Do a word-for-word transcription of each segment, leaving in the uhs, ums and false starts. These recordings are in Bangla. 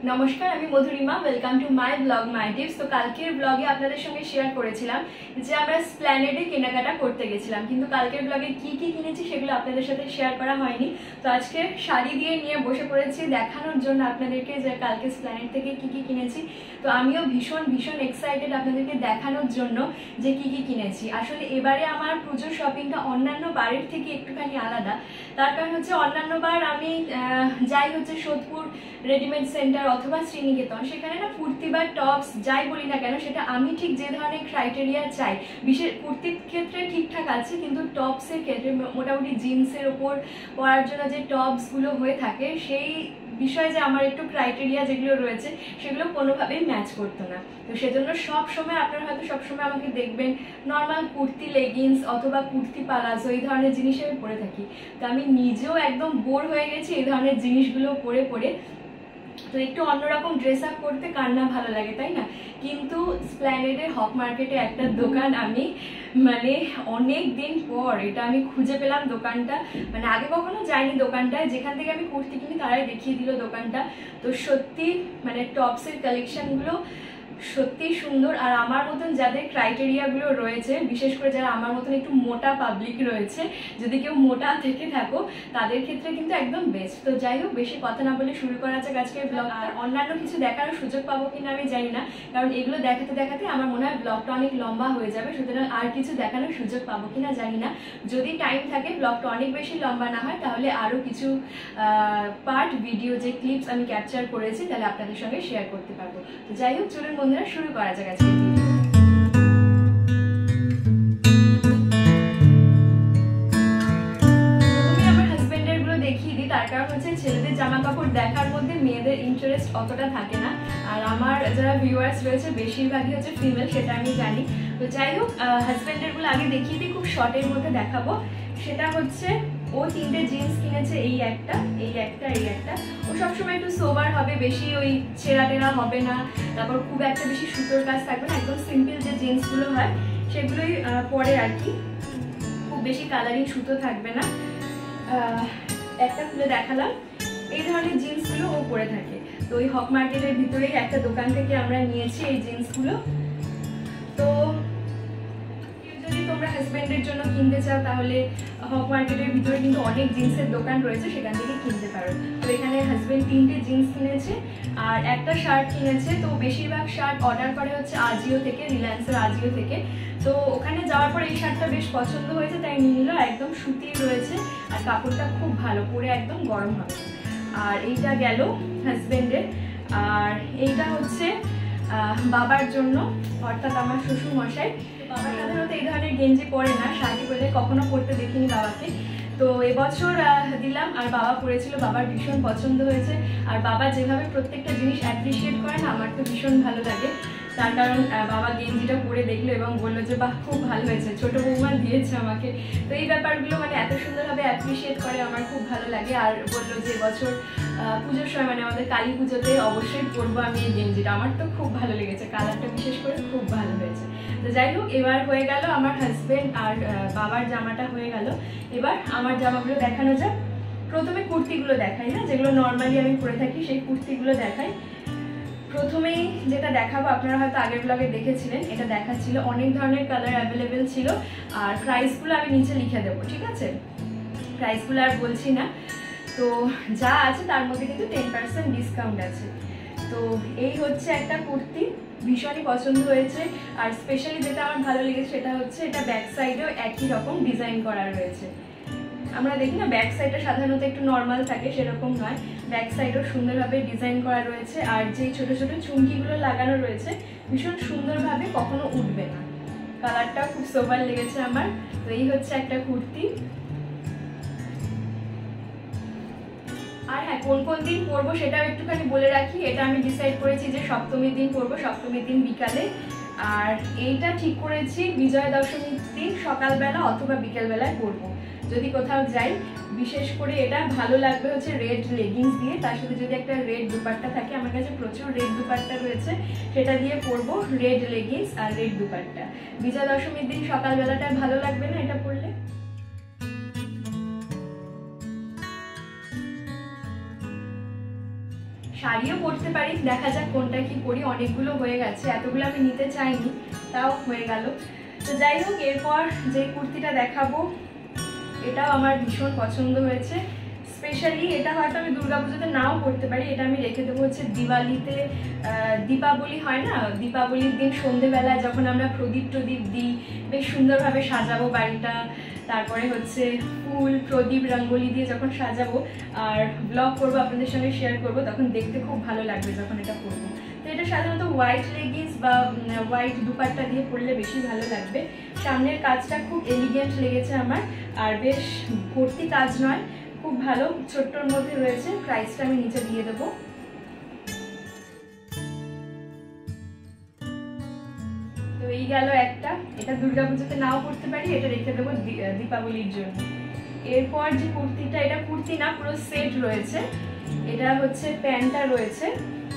নমস্কার, আমি Madhurima. Welcome to my blog my tips. তো কালকের ব্লগে আপনাদের সঙ্গে শেয়ার করেছিলাম যে আমরা স্প্ল্যানেডে কেনাকাটা করতে গেছিলাম, কিন্তু কালকের ব্লগে কি কি কিনেছি সেগুলো আপনাদের সাথে শেয়ার করা হয়নি। তো আজকে শাড়ি দিয়ে নিয়ে বসে পড়েছি দেখানোর জন্য আপনাদেরকে যে কালকে স্প্ল্যানেড থেকে কি কি কিনেছি। তো আমিও ভীষণ ভীষণ এক্সাইটেড আপনাদেরকে দেখানোর জন্য যে কি কি কিনেছি। আসলে এবারে আমার পুজোর শপিংটা অন্যান্য বারের থেকে একটুখানি আলাদা। তার কারণ হচ্ছে অন্যান্য বার আমি যাই হচ্ছে সোদপুর রেডিমেড সেন্টার অথবা শ্রীনিকেতন, সেখানে না কুর্তি বা টপস যাই বলি না কেন সেটা আমি ঠিক যে ধরনের ক্রাইটেরিয়া চাই, বিশেষ কুর্তির ক্ষেত্রে ঠিকঠাক আছে, কিন্তু টপসের ক্ষেত্রে মোটামুটি জিন্সের ওপর পরার জন্য যে টপসগুলো হয়ে থাকে সেই বিষয়ে যে আমার একটু ক্রাইটেরিয়া যেগুলো রয়েছে সেগুলো কোনোভাবেই ম্যাচ করতো না। তো সেজন্য সব সময় আপনারা হয়তো সবসময় আমাকে দেখবেন নর্মাল কুর্তি লেগিংস অথবা কুর্তি পালাজো এই ধরনের জিনিস আমি পরে থাকি। তো আমি নিজেও একদম বোর হয়ে গেছি এই ধরনের জিনিসগুলো পরে পরে। তো একটু অন্যরকম ড্রেস আপ করতে কার না ভালো লাগে, তাই না? কিন্তু স্প্ল্যানেডে হক মার্কেটে একটা দোকান আমি মানে অনেক দিন পর এটা আমি খুঁজে পেলাম। দোকানটা মানে আগে কখনো যাইনি দোকানটায়, যেখান থেকে আমি কুর্তি কিনি তারাই দেখিয়ে দিল দোকানটা। তো সত্যি মানে টপসের কালেকশনগুলো সত্যি সুন্দর। আর আমার মতন যাদের ক্রাইটেরিয়াগুলো রয়েছে, বিশেষ করে যারা আমার মতন একটু মোটা পাবলিক রয়েছে, যদি কেউ মোটা থেকে থাকো তাদের ক্ষেত্রে কিন্তু একদম বেস্ট। তো যাই হোক, বেশি কথা না বলে শুরু করা যাক আজকের ব্লগ। আর অন্যান্য কিছু দেখার সুযোগ পাবো কিনা আমি জানি না, কারণ এগুলো দেখাতে দেখাতে আমার মনে হয় ব্লগটা অনেক লম্বা হয়ে যাবে। সুতরাং আর কিছু দেখানোর সুযোগ পাবো কিনা জানি না। যদি টাইম থাকে, ব্লগটা অনেক বেশি লম্বা না হয়, তাহলে আরও কিছু পার্ট ভিডিও যে ক্লিপস আমি ক্যাপচার করেছি তাহলে আপনাদের সঙ্গে শেয়ার করতে পারবো। তো যাই হোক, চলুন বন্ধুরা শুরু করা যাক আজকে। তার কারণ হচ্ছে ছেলেদের জামা কাপড় দেখার মধ্যে মেয়েদের ইন্টারেস্ট অতটা থাকে না, আর আমার যারা ভিউয়ার্স রয়েছে বেশিরভাগই হচ্ছে ফিমেল, সেটা আমি জানি। তো যাই হোক, হাজব্যান্ডের গুলো আগে দেখিয়ে দিই, খুব শর্টের মধ্যে দেখাবো। সেটা হচ্ছে ও তিনটে জিন্স কিনেছে, এই একটা এই একটা এই একটা। ও সবসময় একটু সোবার হবে, বেশি ওই ছেঁড়া টেরা হবে না, তারপর খুব একটা বেশি সুতোর কাজ থাকবে না, একদম সিম্পল যে জিন্সগুলো হয় সেগুলোই পরে আর কি। খুব বেশি কালারিং সুতো থাকবে না। একটা খুলে দেখালাম, এই ধরনের জিন্সগুলো ও পরে থাকে। তো ওই হক মার্কেটের ভিতরেই একটা দোকান থেকে আমরা নিয়েছি এই জিন্সগুলো। তো যদি তোমরা হাজব্যান্ডের জন্য কিনতে চাও তাহলে হক মার্কেটের ভিতরে কিন্তু অনেক জিন্সের দোকান রয়েছে, সেখান থেকে কিনতে পারো। তো এখানে হাজব্যান্ড তিনটে জিন্স কিনেছে আর একটা শার্ট কিনেছে। তো বেশিরভাগ শার্ট অর্ডার করে হচ্ছে আজিও থেকে, রিলায়েন্সের আজিও থেকে। তো ওখানে যাওয়ার পর এই শার্টটা বেশ পছন্দ হয়েছে, তাই নিয়ে নিল। একদম সুতির রয়েছে আর কাপড়টা খুব ভালো, পরে একদম গরম হবে। আর এইটা গেল হাজব্যান্ডের। আর এইটা হচ্ছে বাবার জন্য, অর্থাৎ আমার শ্বশুর মশাই। বাবা সাধারণত এই ধরনের গেঞ্জি পরে না, শাড়ি পরে কখনো পরতে দেখিনি বাবাকে। তো এবছর দিলাম আর বাবা পরেছিল, বাবার ভীষণ পছন্দ হয়েছে। আর বাবা যেভাবে প্রত্যেকটা জিনিস অ্যাপ্রিসিয়েট করে না, আমার তো ভীষণ ভালো লাগে। তার কারণ বাবা গেঞ্জিটা পরে দেখলো এবং বললো যে বাহ, খুব ভালো হয়েছে, ছোটো বৌমা দিয়েছে আমাকে। তো এই ব্যাপারগুলো মানে এত সুন্দরভাবে অ্যাপ্রিসিয়েট করে, আমার খুব ভালো লাগে। আর বললো যে এবছর পুজোর সময় মানে আমাদের কালী পুজোতে অবশ্যই পরবো আমি এই গেঞ্জিটা। আমার তো খুব ভালো লেগেছে, কালারটা বিশেষ করে খুব ভালো হয়েছে। তো যাই হোক, এবার হয়ে গেল আমার হাজব্যান্ড আর বাবার জামাটা হয়ে গেল। এবার আমার জামাগুলো দেখানো যাক। প্রথমে কুর্তিগুলো দেখাই, হ্যাঁ, যেগুলো নর্মালি আমি পরে থাকি সেই কুর্তিগুলো দেখাই। প্রথমেই যেটা দেখাবো, আপনারা হয়তো আগের ব্লগে দেখেছিলেন, এটা দেখাচ্ছিল, অনেক ধরনের কালার অ্যাভেলেবেল ছিল। আর প্রাইসগুলো আমি নিচে লিখে দেবো, ঠিক আছে? প্রাইসগুলো আর বলছি না। তো যা আছে তার মধ্যে কিন্তু টেন পার্সেন্ট ডিসকাউন্ট আছে। তো এই হচ্ছে একটা কুর্তি, ভীষণই পছন্দ হয়েছে। আর স্পেশালি যেটা আমার ভালো লেগেছে সেটা হচ্ছে এটা ব্যাক সাইডেও একই রকম ডিজাইন করা রয়েছে। আমরা দেখি না ব্যাক সাইডটা সাধারণত একটু নর্মাল থাকে, সেরকম নয়, ব্যাক সাইডও সুন্দরভাবে ডিজাইন করা রয়েছে। আর যে ছোট ছোট চুমকিগুলো লাগানো রয়েছে ভীষণ সুন্দরভাবে, কখনো উঠবে না। কালারটা খুব সোবার লেগেছে আমার। তো এই হচ্ছে একটা কুর্তি। আর হ্যাঁ, কোন কোন দিন পরবো সেটাও একটুখানি বলে রাখি। এটা আমি ডিসাইড করেছি যে সপ্তমীর দিন পরবো, সপ্তমীর দিন বিকালে। আর এইটা ঠিক করেছি বিজয়া দশমীর দিন সকালবেলা অথবা বিকেলবেলায় পরবো যদি কোথাও যাই। বিশেষ করে এটা ভালো লাগবে হচ্ছে রেড লেগিংস দিয়ে, তার সাথে যদি একটা রেড দুপাট্টা থাকে, আমার কাছে প্রচুর রেড দুপাট্টা রয়েছে, সেটা দিয়ে পরবো। রেড লেগিংস আর রেড দুপাট্টা। বিজয়া দশমীর দিন সকালবেলাটা ভালো লাগবে না এটা পরলে? শাড়িও পরতে পারি, দেখা যাক কোনটা কি পরি। অনেকগুলো হয়ে গেছে, এতগুলো আমি নিতে চাইনি, তাও হয়ে গেল। তো যাই হোক, এরপর যে কুর্তিটা দেখাবো এটাও আমার ভীষণ পছন্দ হয়েছে। স্পেশালি এটা হয়তো আমি দুর্গাপুজোতে নাও পরতে পারি, এটা আমি রেখে দেবো হচ্ছে দিওয়ালিতে। দীপাবলি হয় না, দীপাবলির দিন সন্ধেবেলায় যখন আমরা প্রদীপ প্রদীপ দিই, বেশ সুন্দরভাবে সাজাবো বাড়িটা, তারপরে হচ্ছে ফুল প্রদীপ রঙ্গোলি দিয়ে যখন সাজাবো আর ব্লগ করবো, আপনাদের সঙ্গে শেয়ার করবো, তখন দেখতে খুব ভালো লাগবে যখন এটা পরবো। তো এটা সাধারণত হোয়াইট লেগিংস বা হোয়াইট দুপাট্টা দিয়ে পরলে বেশি ভালো লাগবে। সামনের কাজটা খুব এলিগেন্ট লেগেছে আমার, আর বেশ ভর্তি কাজ নয়, খুব ভালো, ছোট্টর মধ্যে রয়েছে। প্রাইসটা আমি নিচে দিয়ে দেবো। তো এই গেল একটা, এটা দুর্গাপুজোতে নাও পরতে পারি, এটা রেখে দেবো দীপাবলির জন্য। এরপর যে কুর্তিটা, এটা কুর্তি না, পুরো সেট রয়েছে। এটা হচ্ছে প্যান্টটা রয়েছে,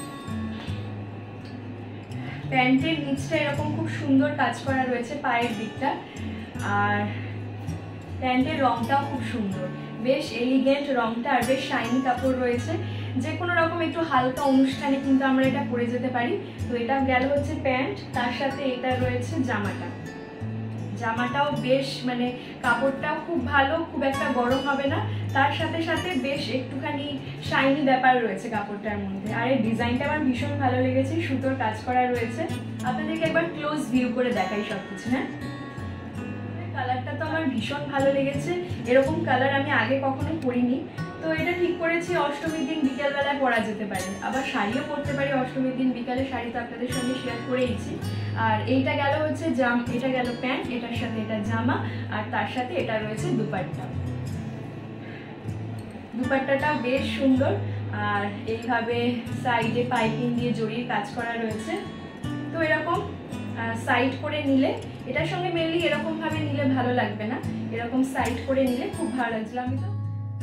প্যান্টের নিচটা এরকম খুব সুন্দর কাজ করা রয়েছে পায়ের দিকটা, আর প্যান্টের রংটাও খুব সুন্দর, বেশ এলিগেন্ট রংটা, আর বেশ শাইনি কাপড় রয়েছে। যে কোনো রকম একটু হালকা অনুষ্ঠানে কিন্তু আমরা এটা পরে যেতে পারি। তো এটা গেল হচ্ছে প্যান্ট, তার সাথে এটা রয়েছে জামাটা। জামাটাও বেশ মানে কাপড়টাও খুব ভালো, খুব একটা গরম হবে না, তার সাথে সাথে বেশ একটুখানি শাইনি ব্যাপার রয়েছে কাপড়টার মধ্যে। আর এই ডিজাইনটা আমার ভীষণ ভালো লেগেছে, সুতোর কাজ করা রয়েছে। আপনাদেরকে একবার ক্লোজ ভিউ করে দেখাই সবকিছু। হ্যাঁ, কালারটা তো আমার ভীষণ ভালো লেগেছে, এরকম কালার আমি আগে কখনো পরিনি। তো এটা ঠিক করেছি অষ্টমীর দিন বিকেলবেলায় পরা যেতে পারে, আবার শাড়িও পরতে পারি অষ্টমীর দিন বিকালে, শাড়ি তো আপনাদের সঙ্গে শেয়ার করেইছি। আর এইটা গেল হচ্ছে জাম, এটা গেল প্যান্ট, এটার সাথে এটা জামা, আর তার সাথে এটা রয়েছে দুপাট্টা। দুপাট্টাটাও বেশ সুন্দর, আর এইভাবে সাইডে পাইপিং দিয়ে জড়িয়ে কাজ করা রয়েছে। তো এরকম সাইড করে নিলে, এটার সঙ্গে মেনলি এরকম ভাবে নিলে ভালো লাগবে না, এরকম সাইড করে নিলে খুব ভালো লাগছিল। আমি তো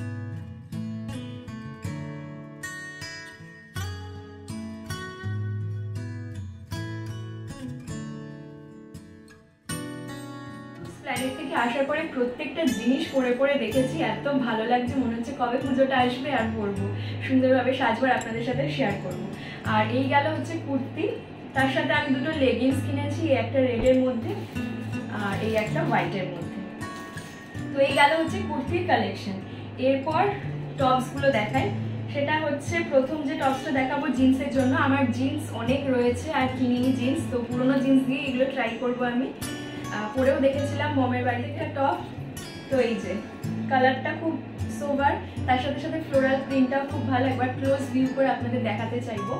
প্ল্যানেট থেকে আসার পরে প্রত্যেকটা জিনিস পরে পরে দেখেছি, এত ভালো লাগছে, মনে হচ্ছে কবে পুজোটা আসবে আর পরবো, সুন্দরভাবে সাজবার আপনাদের সাথে শেয়ার করব। আর এই গেল হচ্ছে কুর্তি, তার সাথে আমি দুটো লেগিংস কিনেছি, একটা রেডের মধ্যে আর এই একটা হোয়াইটের মধ্যে। তো এই গেল হচ্ছে কুর্তির কালেকশন। এরপর টপসগুলো দেখাই। সেটা হচ্ছে প্রথম যে টপসটা দেখাবো জিন্সের জন্য। আমার জিন্স অনেক রয়েছে আর কিনিনি জিন্স, তো পুরোনো জিন্স দিয়ে এগুলো ট্রাই করবো আমি। পরেও দেখেছিলাম মমের বাড়িতে একটা টপ। তো এই যে কালারটা খুব সোবার, তার সাথে সাথে ফ্লোরাল প্রিন্টটাও খুব ভালো, একবার ক্লোজ ভিউ করে আপনাদের দেখাতে চাইবো।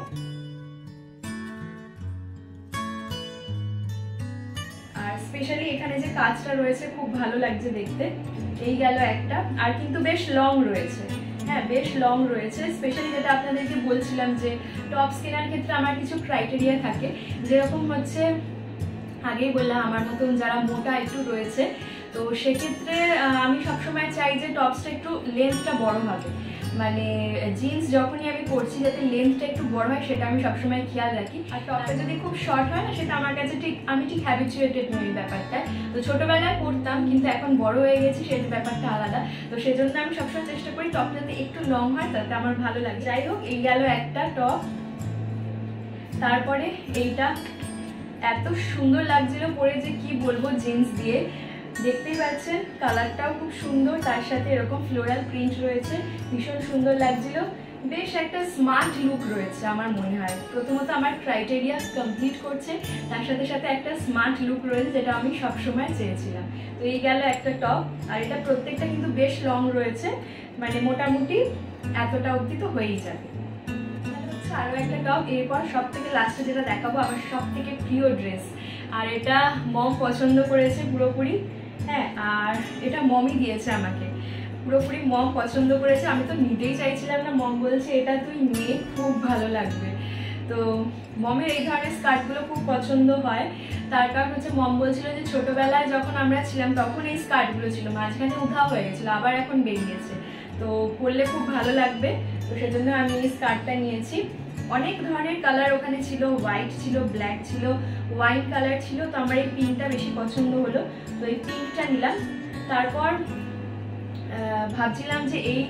আর স্পেশালি এখানে যে কাজটা রয়েছে খুব ভালো লাগছে দেখতে। এই গেল একটা, আর কিন্তু বেশ লং রয়েছে, হ্যাঁ বেশ লং রয়েছে। স্পেশালি যেটা আপনাদেরকে বলছিলাম যে টপস কেনার ক্ষেত্রে আমার কিছু ক্রাইটেরিয়া থাকে, যেরকম হচ্ছে আগেই বললাম আমার মতন যারা মোটা একটু রয়েছে, তো সেক্ষেত্রে আমি সবসময় চাই যে টপসটা একটু লেন্থটা বড় হবে, মানে জিন্স যখনই আমি পরছি যাতে লেন্থটা একটু বড় হয় সেটা আমি সবসময় খেয়াল রাখি। আর টপটা যদি খুব শর্ট হয় না, সেটা আমার কাছে ঠিক আমি ঠিক হ্যাবিচুয়েটেড নই ব্যাপারটায়। তো ছোটোবেলায় পরতাম, কিন্তু এখন বড় হয়ে গেছি, সেই ব্যাপারটা আলাদা। তো সেজন্য আমি সবসময় চেষ্টা করি টপটা যাতে একটু লং হয়, তাতে আমার ভালো লাগে। যাই হোক, এই গেল একটা টপ। তারপরে এইটা এত সুন্দর লাগছিল পরে যে কি বলবো, জিন্স দিয়ে, দেখতেই পাচ্ছেন কালারটাও খুব সুন্দর, তার সাথে এরকম ফ্লোরাল প্রিন্ট রয়েছে, ভীষণ সুন্দর লাগছিল। বেশ একটা স্মার্ট লুক রয়েছে আমার মনে হয়। প্রথমত আমার ক্রাইটেরিয়া কমপ্লিট করছে, তার সাথে সাথে একটা স্মার্ট লুক রয়েছে, যেটা আমি সবসময় চেয়েছিলাম। তো এই গেল একটা টপ, আর এটা প্রত্যেকটা কিন্তু বেশ লং রয়েছে, মানে মোটামুটি এতটা অবধি তো হয়েই যাবে। আরও একটা টপ। এরপর সব থেকে লাস্টে যেটা দেখাবো আমার সব থেকে প্রিয় ড্রেস, আর এটা মম পছন্দ করেছে পুরোপুরি, হ্যাঁ, আর এটা মমই দিয়েছে আমাকে, পুরোপুরি মম পছন্দ করেছে। আমি তো নিতেই চাইছিলাম না, মম বলছে এটা তুই নে, খুব ভালো লাগবে। তো মমের এই ধরনের স্কার্টগুলো খুব পছন্দ হয়, তার কারণ হচ্ছে মম বলছিল যে ছোটোবেলায় যখন আমরা ছিলাম তখন এই স্কার্টগুলো ছিল, মাঝখানে উধাও হয়ে গেছিলো, আবার এখন বেরিয়েছে, তো পরলে খুব ভালো লাগবে। তো সেজন্য আমি এই স্কার্টটা নিয়েছি। অনেক ধরনের কালার ওখানে ছিল, হোয়াইট ছিল, ব্ল্যাক ছিল, ওয়াইন কালার ছিল, তো আমার এই পিঙ্কটা বেশি পছন্দ হলো, তো এই পিঙ্কটা নিলাম। তারপর ভাবছিলাম যে এই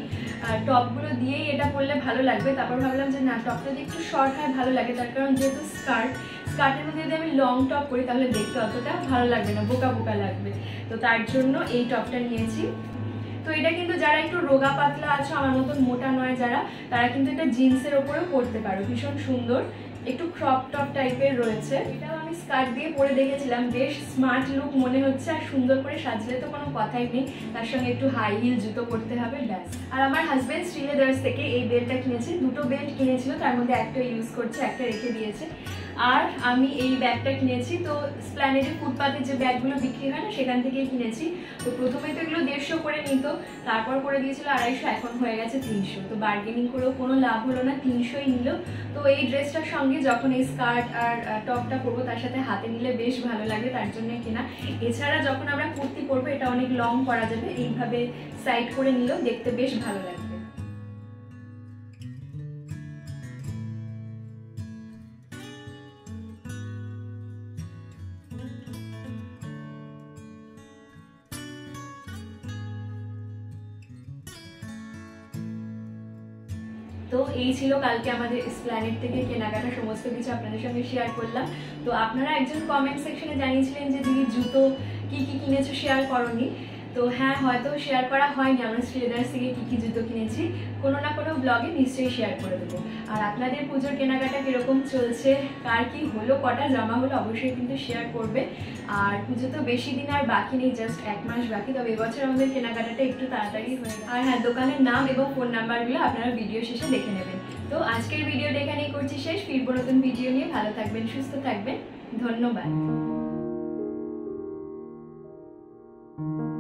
টপগুলো দিয়েই এটা পরলে ভালো লাগবে। তারপর ভাবলাম যে না, টপটা যদি একটু শর্ট হয় ভালো লাগে, তার কারণ যেহেতু স্কার্ট স্কার্টের মধ্যে যদি আমি লং টপ করি তাহলে দেখতে অতটা ভালো লাগবে না, বোকা বোকা লাগবে। তো তার জন্য এই টপটা নিয়েছি। তো এটা কিন্তু যারা একটু রোগা পাতলা আছো, আমার মতন মোটা নয় যারা, তারা কিন্তু এটা জিন্সের ওপরেও পরতে পারো, ভীষণ সুন্দর, একটু ক্রপ টপ টাইপের রয়েছে। এটাও আমি স্কার্ট দিয়ে পরে দেখেছিলাম, বেশ স্মার্ট লুক মনে হচ্ছে, আর সুন্দর করে সাজলে তো কোনো কথাই নেই, তার সঙ্গে একটু হাই হিল জুতো পরতে হবে, ব্যাস। আর আমার হাজব্যান্ড শ্রীলেদার্স থেকে এই বেল্টটা কিনেছে, দুটো বেল্ট কিনেছিল, তার মধ্যে একটা ইউজ করছে, একটা রেখে দিয়েছে। আর আমি এই ব্যাগটা কিনেছি, তো স্প্ল্যানেডে ফুটপাতে যে ব্যাগগুলো বিক্রি হয় না, সেখান থেকেই কিনেছি। তো প্রথমে তো এগুলো দেড়শো করে নিত, তারপর করে দিয়েছিল আড়াইশো, এখন হয়ে গেছে তিনশো। তো বার্গেনিং করেও কোনো লাভ হলো না, তিনশোই নিল। তো এই ড্রেসটার সঙ্গে যখন এই স্কার্ট আর টপটা পরবো তার সাথে হাতে নিলে বেশ ভালো লাগবে, তার জন্য কেনা। এছাড়া যখন আমরা কুর্তি পরবো, এটা অনেক লং করা যাবে, এইভাবে সাইড করে নিলেও দেখতে বেশ ভালো লাগবে। তো এই ছিল কালকে আমাদের এসপ্ল্যানেড থেকে কেনাকাটা, সমস্ত কিছু আপনাদের সঙ্গে শেয়ার করলাম। তো আপনারা একজন কমেন্ট সেকশনে জানিয়েছিলেন যে দিদি জুতো কি কি কিনেছো শেয়ার করোনি। তো হ্যাঁ, হয়তো শেয়ার করা হয়নি, আমরা শ্রীলেদার্স থেকে কী কী জুতো কিনেছি কোনো না কোনো ব্লগে নিশ্চয়ই শেয়ার করে দেবো। আর আপনাদের পুজোর কেনাকাটা কীরকম চলছে, কার কি হলো, কটা জামা হলো, অবশ্যই কিন্তু শেয়ার করবে। আর পুজো তো বেশি দিন আর বাকি নেই, জাস্ট এক মাস বাকি, তবে এবছর আমাদের কেনাকাটাটা একটু তাড়াতাড়ি হয়ে গেছে। আর হ্যাঁ, দোকানের নাম এবং ফোন নাম্বারগুলো আপনারা ভিডিও শেষে দেখে নেবেন। তো আজকের ভিডিওটা এখানেই করছি শেষ, ফিরবো নতুন ভিডিও নিয়ে। ভালো থাকবেন, সুস্থ থাকবেন, ধন্যবাদ।